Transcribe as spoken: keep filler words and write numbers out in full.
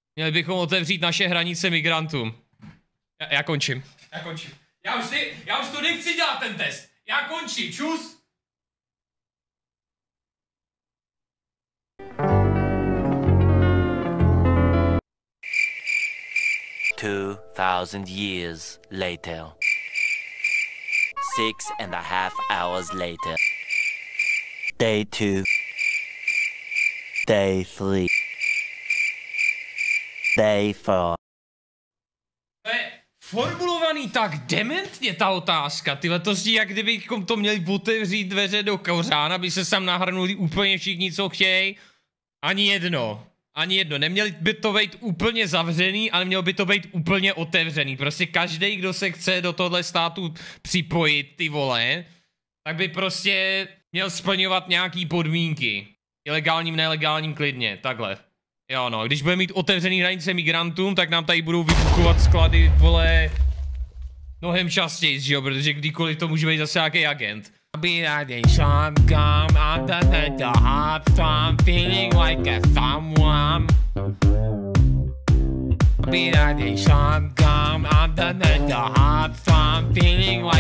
Měli bychom otevřít naše hranice migrantům. Já, já končím. Já končím. Já už, ne, já už to nechci dělat ten test. Já končím. Čus. Two thousand years later. Six and a half hours later. Day two. Day three. Day four. To je formulovaný tak dementně ta otázka, tyhle to zní, jak kdybychom to měli otevřít dveře do kořán, aby se sem nahrnuli úplně všichni, co chtějí. Ani jedno. Ani jedno. Neměli by to být úplně zavřený, ale mělo by to být úplně otevřený. Prostě každý, kdo se chce do tohle státu připojit, ty vole, tak by prostě měl splňovat nějaký podmínky. Ilegálním, nelegálním, klidně. Takhle. Jo no, když budeme mít otevřený hranice migrantům, tak nám tady budou vybuchovat sklady, vole, mnohem častěji, že jo, protože kdykoliv to může být zase nějaký agent. Be